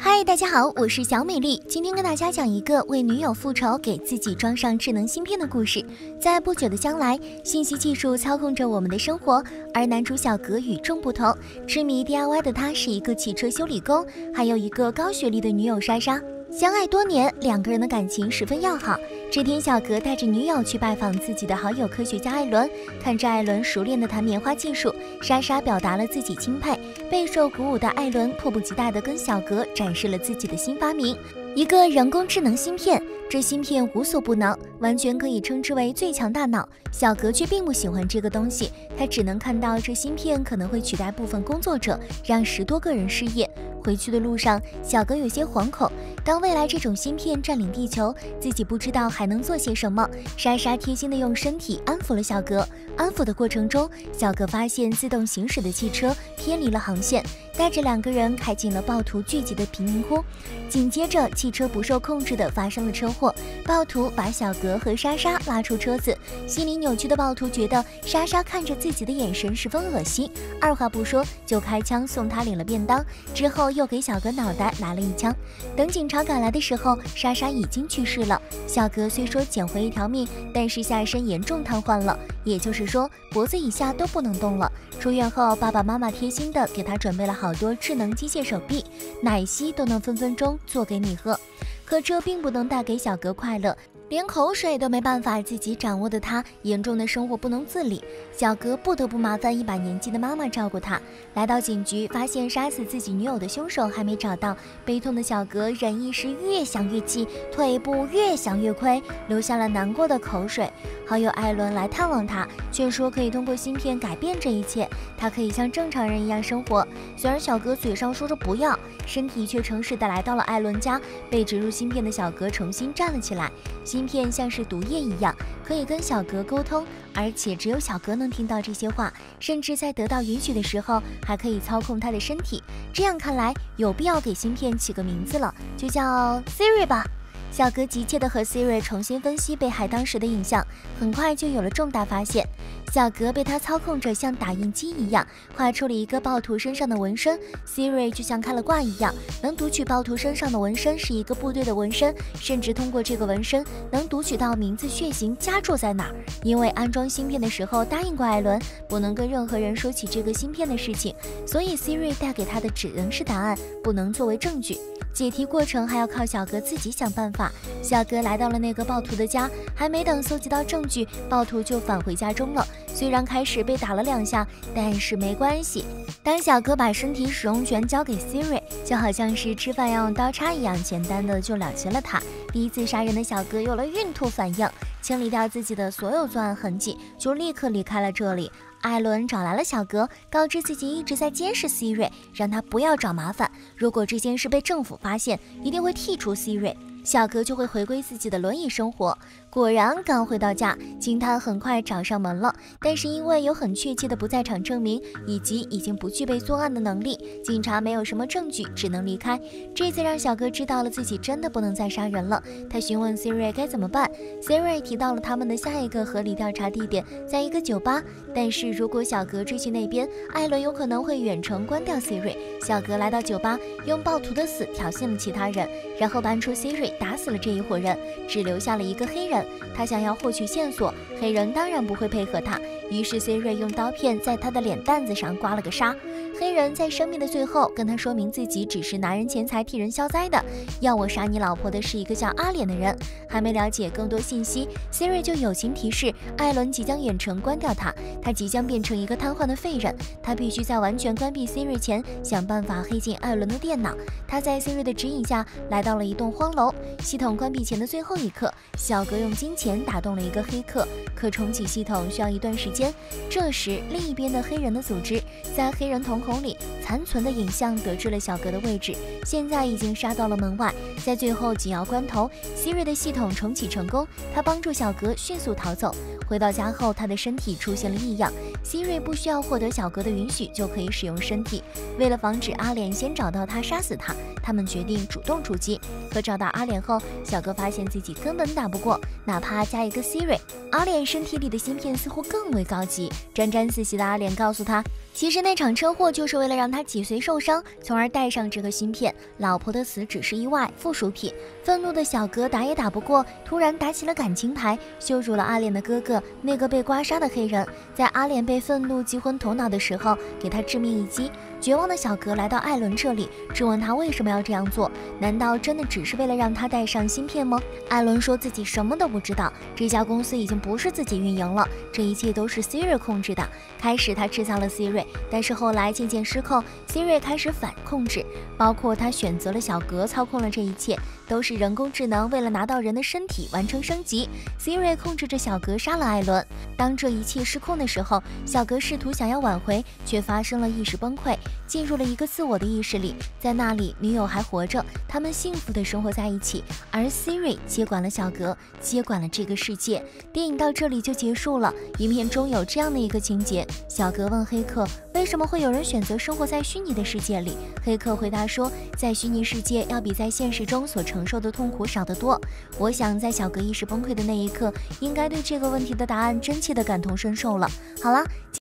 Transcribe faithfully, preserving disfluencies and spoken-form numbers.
嗨，大家好，我是小美丽。今天跟大家讲一个为女友复仇给自己装上智能芯片的故事。在不久的将来，信息技术操控着我们的生活，而男主小格与众不同。痴迷 D I Y 的他是一个汽车修理工，还有一个高学历的女友莎莎。相爱多年，两个人的感情十分要好。这天，小格带着女友去拜访自己的好友科学家艾伦，看着艾伦熟练的弹棉花技术，莎莎表达了自己钦佩。备受鼓舞的艾伦迫不及待地跟小格展示了自己的新发明——一个人工智能芯片。这芯片无所不能，完全可以称之为最强大脑。小格却并不喜欢这个东西，他只能看到这芯片可能会取代部分工作者，让十多个人失业。回去的路上，小格有些惶恐。当未来这种芯片占领地球，自己不知道还能做些什么。莎莎贴心地用身体安抚了小格。安抚的过程中，小格发现自动行驶的汽车偏离了航线，带着两个人开进了暴徒聚集的贫民窟。紧接着，汽车不受控制地发生了车祸，暴徒把小格和莎莎拉出车子。心理扭曲的暴徒觉得莎莎看着自己的眼神十分恶心，二话不说就开枪送他领了便当，之后又给小格脑袋来了一枪。等警察赶来的时候，莎莎已经去世了。小格虽说捡回一条命，但是下身严重瘫痪了，也就是说脖子以下都不能动了。出院后，爸爸妈妈贴心的给他准备了好多智能机械手臂，奶昔都能分分钟做给你喝。可这并不能带给小格快乐，连口水都没办法自己掌握的他，严重的生活不能自理。小格不得不麻烦一把年纪的妈妈照顾他。来到警局，发现杀死自己女友的凶手还没找到，悲痛的小格忍一时越想越气，腿部越想越亏，流下了难过的口水。好友艾伦来探望他，却说可以通过芯片改变这一切，他可以像正常人一样生活。虽然小格嘴上说着不要，身体却诚实的来到了艾伦家。被植入芯片的小格重新站了起来，芯片像是毒液一样，可以跟小格沟通，而且只有小格能听到这些话，甚至在得到允许的时候，还可以操控他的身体。这样看来，有必要给芯片起个名字了，就叫 Siri 吧。小格急切地和 Siri 重新分析被害当时的影像，很快就有了重大发现。小格被他操控着像打印机一样画出了一个暴徒身上的纹身， Siri 就像开了挂一样，能读取暴徒身上的纹身是一个部队的纹身，甚至通过这个纹身能读取到名字、血型、家住在哪儿。因为安装芯片的时候答应过艾伦不能跟任何人说起这个芯片的事情，所以 Siri 带给他的只能是答案，不能作为证据。解题过程还要靠小格自己想办法。小格来到了那个暴徒的家，还没等搜集到证据，暴徒就返回家中了。虽然开始被打了两下，但是没关系。当小格把身体使用权交给 Siri， 就好像是吃饭要用刀叉一样，简单的就了结了他。第一次杀人的小格有了孕吐反应，清理掉自己的所有作案痕迹，就立刻离开了这里。艾伦找来了小格，告知自己一直在监视 Siri， 让他不要找麻烦。如果这件事被政府发现，一定会剔除 Siri， 小格就会回归自己的轮椅生活。果然，刚回到家，警探很快找上门了，但是因为有很确切的不在场证明，以及已经不具备作案的能力，警察没有什么证据，只能离开。这次让小格知道了自己真的不能再杀人了。他询问 Siri 该怎么办， Siri 提到了他们的下一个合理调查地点在一个酒吧，但是如果小格追去那边，艾伦有可能会远程关掉 Siri。 小格来到酒吧，用暴徒的死挑衅了其他人，然后搬出 Siri 打死了这一伙人，只留下了一个黑人。他想要获取线索，黑人当然不会配合他，于是 Siri 用刀片在他的脸蛋子上刮了个痧。黑人在生命的最后跟他说明自己只是拿人钱财替人消灾的，要我杀你老婆的是一个叫阿脸的人。还没了解更多信息， Siri 就友情提示艾伦即将远程关掉他，他即将变成一个瘫痪的废人，他必须在完全关闭 Siri 前想办法黑进艾伦的电脑。他在 Siri 的指引下来到了一栋荒楼，系统关闭前的最后一刻，小格用金钱打动了一个黑客，可重启系统需要一段时间。这时，另一边的黑人的组织在黑人瞳孔里残存的影像得知了小格的位置，现在已经杀到了门外。在最后紧要关头， Siri 的系统重启成功，他帮助小格迅速逃走。回到家后，他的身体出现了异样， Siri 不需要获得小格的允许就可以使用身体。为了防止阿脸先找到他杀死他，他们决定主动出击。可找到阿脸后，小格发现自己根本打不过，哪怕加一个 Siri。 阿脸身体里的芯片似乎更为高级，沾沾自喜的阿脸告诉他， 其实那场车祸就是为了让他脊髓受伤，从而带上这个芯片。老婆的死只是意外，附属品。愤怒的小格打也打不过，突然打起了感情牌，羞辱了阿莲的哥哥，那个被刮痧的黑人。在阿莲被愤怒击昏头脑的时候，给他致命一击。绝望的小格来到艾伦这里，质问他为什么要这样做？难道真的只是为了让他带上芯片吗？艾伦说自己什么都不知道，这家公司已经不是自己运营了，这一切都是 Siri 控制的。开始他制造了 Siri， 但是后来渐渐失控 ，Siri 开始反控制，包括他选择了小格操控了这一切，都是人工智能为了拿到人的身体完成升级。Siri 控制着小格杀了艾伦。当这一切失控的时候，小格试图想要挽回，却发生了意识崩溃，进入了一个自我的意识里，在那里女友还活着，他们幸福的生活在一起，而 Siri 接管了小格，接管了这个世界。电影到这里就结束了。影片中有这样的一个情节，小格问黑客为什么会有人选择生活在虚拟的世界里，黑客回答说，在虚拟世界要比在现实中所承受的痛苦少得多。我想在小格意识崩溃的那一刻，应该对这个问题的答案真切的感同身受了。好了。